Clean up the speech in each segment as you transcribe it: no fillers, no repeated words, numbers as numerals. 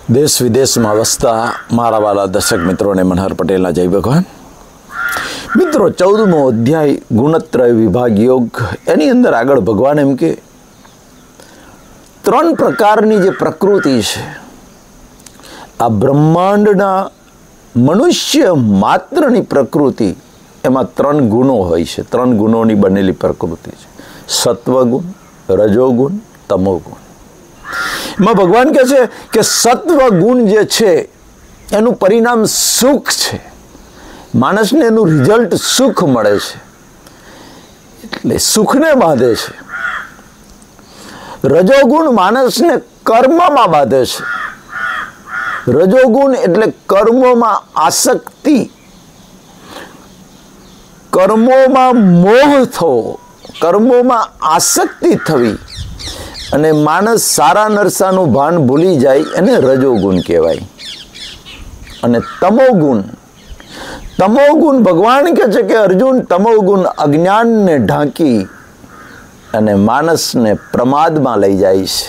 દેશ વિદેશમાં વસતા મારા વાલા દર્શક મિત્રોને મનહર પટેલના જય ભગવાન. મિત્રો, 14મો અધ્યાય ગુણત્રય વિભાગ યોગ, એની અંદર આગળ ભગવાન એમ કે 3 પ્રકારની જે પ્રકૃતિ છે, આ બ્રહ્માંડના મનુષ્ય માત્રની પ્રકૃતિ, એમાં 3 ગુણો હોય છે. 3 ગુણોની બનેલી પ્રકૃતિ છે: સત્વગુણ, રજોગુણ, તમોગુણ. એમાં ભગવાન કહે છે કે સત્વ ગુણ જે છે એનું પરિણામ સુખ છે. માણસને એનું રિઝલ્ટ સુખ મળે છે, એટલે સુખને બાંધે છે. રજોગુણ માણસને કર્મમાં બાંધે છે. રજોગુણ એટલે કર્મોમાં આસક્તિ, કર્મોમાં મોહ થવો, કર્મોમાં આસક્તિ થવી, અને માણસ સારા નરસાનું ભાન ભૂલી જાય, એને રજોગુણ કહેવાય. અને તમોગુણ, તમોગુણ ભગવાન કહે છે કે અર્જુન, તમોગુણ અજ્ઞાનને ઢાંકી અને માણસને પ્રમાદમાં લઈ જાય છે.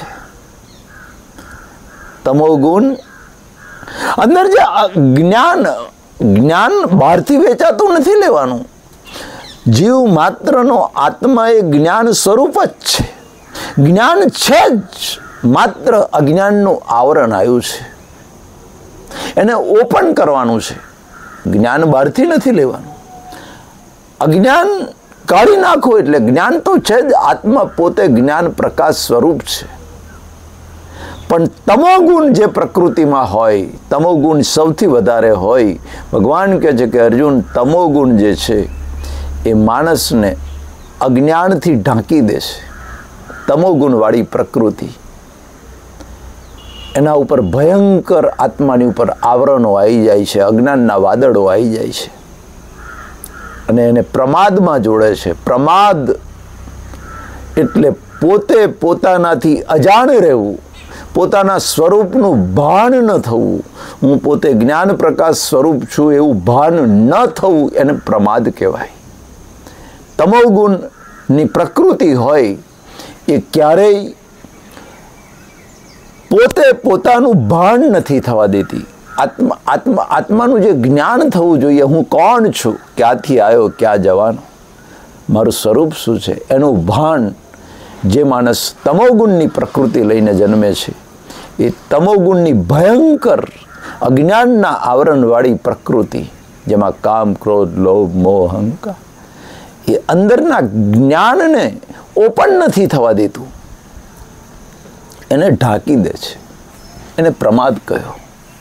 તમોગુણ અંદર જે જ્ઞાન બહારથી વેચાતું નથી લેવાનું. જીવ માત્રનો આત્મા એ જ્ઞાન સ્વરૂપ જ છે. જ્ઞાન છે જ, માત્ર અજ્ઞાનનું આવરણ આવ્યું છે, એને ઓપન કરવાનું છે. જ્ઞાન બહારથી નથી લેવાનું. અજ્ઞાન કાઢી નાખો એટલે જ્ઞાન તો છે જ. આત્મા પોતે જ્ઞાન પ્રકાશ સ્વરૂપ છે. પણ તમોગુણ જે પ્રકૃતિમાં હોય, તમોગુણ સૌથી વધારે હોય. ભગવાન કહે છે કે અર્જુન, તમોગુણ જે છે એ માણસને અજ્ઞાનથી ઢાંકી દેશે. તમોગુણવાળી પ્રકૃતિ, એના ઉપર ભયંકર આત્માની ઉપર આવરણો આવી જાય છે, અજ્ઞાનના વાદળો આવી જાય છે, અને એને પ્રમાદમાં જોડે છે. પ્રમાદ એટલે પોતે પોતાનાથી અજાણ રહેવું, પોતાના સ્વરૂપનું ભાન ન થવું. હું પોતે જ્ઞાન પ્રકાશ સ્વરૂપ છું એવું ભાન ન થવું, એને પ્રમાદ કહેવાય. તમોગુણની પ્રકૃતિ હોય એ ક્યારેય પોતે પોતાનું ભાન નથી થવા દેતી. આત્માનું જે જ્ઞાન થવું જોઈએ, હું કોણ છું, ક્યાંથી આવ્યો, ક્યાં જવાનો, મારું સ્વરૂપ શું છે, એનું ભાન જે માણસ તમોગુણની પ્રકૃતિ લઈને જન્મે છે, એ તમોગુણની ભયંકર અજ્ઞાનના આવરણવાળી પ્રકૃતિ, જેમાં કામ, ક્રોધ, લોભ, મોહ, અહંકાર, એ અંદરના જ્ઞાનને ઓપન નથી થવા દેતું, એને ઢાંકી દે છે. એને પ્રમાદ કહ્યો.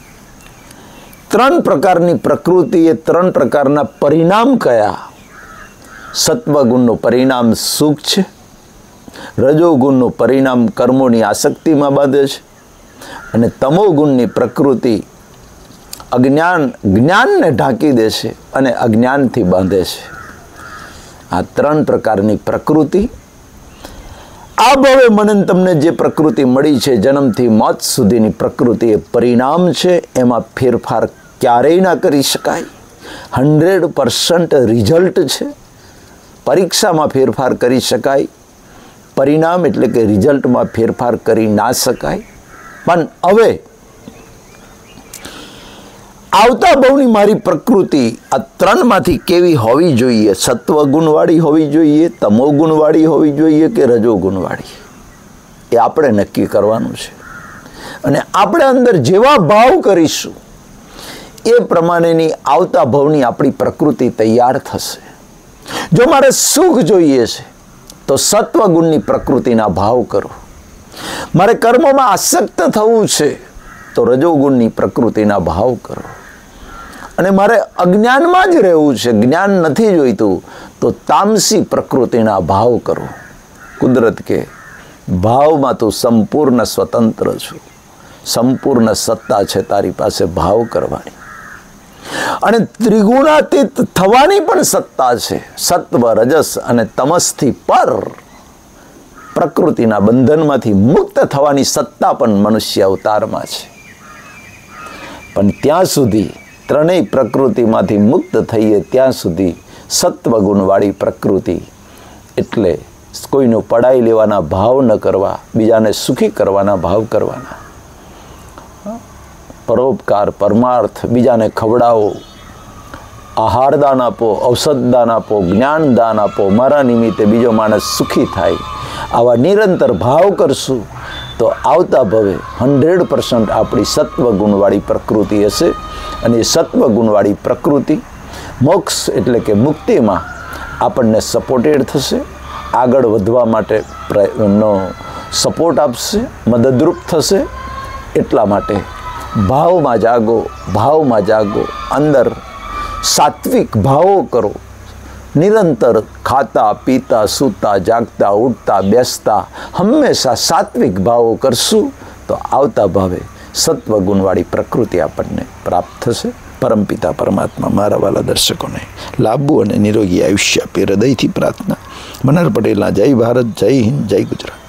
3 પ્રકારની પ્રકૃતિ, એ 3 પ્રકારના પરિણામ કયા? સત્વગુણનું પરિણામ સુખ છે, રજોગુણનું પરિણામ કર્મોની આસક્તિમાં બાંધે છે, અને તમોગુણની પ્રકૃતિ જ્ઞાનને ઢાંકી દે છે અને અજ્ઞાનથી બાંધે છે. આ 3 પ્રકારની પ્રકૃતિ, આ ભવે મને તમને જે પ્રકૃતિ મળી છે, જન્મથી મોત સુધીની પ્રકૃતિ, એ પરિણામ છે. એમાં ફેરફાર ક્યારેય ના કરી શકાય. 100% રિઝલ્ટ છે. પરીક્ષામાં ફેરફાર કરી શકાય, પરિણામ એટલે કે રિઝલ્ટમાં ફેરફાર કરી ના શકાય. પણ હવે આવતા ભવની મારી પ્રકૃતિ આ 3માંથી કેવી હોવી જોઈએ? સત્વગુણવાળી હોવી જોઈએ, તમોગુણવાળી હોવી જોઈએ કે રજોગુણવાળી? એ આપણે નક્કી કરવાનું છે. અને આપણે અંદર જેવા ભાવ કરીશું એ પ્રમાણેની આવતા ભવની આપણી પ્રકૃતિ તૈયાર થશે. જો મારે સુખ જોઈએ છે તો સત્વગુણની પ્રકૃતિના ભાવ કરો. મારે કર્મોમાં આસક્ત થવું છે તો રજોગુણની પ્રકૃતિના ભાવ કરો. અને મારે અજ્ઞાનમાં જ રહેવું છે, જ્ઞાન નથી જોઈતું, તો તામસી પ્રકૃતિના ભાવ કરો. કુદરત કે ભાવમાં તું સંપૂર્ણ સ્વતંત્ર છું, સંપૂર્ણ સત્તા છે તારી પાસે ભાવ કરવાની. અને ત્રિગુણાતીત થવાની પણ સત્તા છે. સત્વ, રજસ અને તમસથી પર પ્રકૃતિના બંધનમાંથી મુક્ત થવાની સત્તા પણ મનુષ્ય અવતારમાં છે. પણ ત્યાં સુધી, 3 પ્રકૃતિમાંથી મુક્ત થઈએ ત્યાં સુધી, સત્વગુણવાળી પ્રકૃતિ એટલે કોઈનું પડાઈ લેવાના ભાવ ન કરવા, બીજાને સુખી કરવાના ભાવ કરવાના. પરોપકાર, પરમાર્થ, બીજાને ખવડાવો, આહાર દાન આપો, ઔષધ દાન આપો, જ્ઞાન દાન આપો, મારા નિમિત્તે બીજો માણસ સુખી થાય, આવા નિરંતર ભાવ કરશું તો આવતા ભવે 100% આપણી સત્વગુણવાળી પ્રકૃતિ હશે. અને એ સત્વગુણવાળી પ્રકૃતિ મોક્ષ એટલે કે મુક્તિમાં આપણને સપોર્ટેડ થશે, આગળ વધવા માટે નો સપોર્ટ આપશે, મદદરૂપ થશે. એટલા માટે ભાવમાં જાગો, ભાવમાં જાગો, અંદર સાત્વિક ભાવો કરો. નિરંતર ખાતા પીતા સૂતા જાગતા ઉઠતા બેસતા હંમેશા સાત્વિક ભાવો કરશું તો આવતા ભાવે સત્વગુણવાળી પ્રકૃતિ આપણને પ્રાપ્ત થશે. પરમપિતા પરમાત્મા મારા વાલા દર્શકોને લાંબુ અને નિરોગી આયુષ્ય આપે હૃદયથી પ્રાર્થના. મનહર પટેલના જય ભારત, જય હિન્દ, જય ગુજરાત.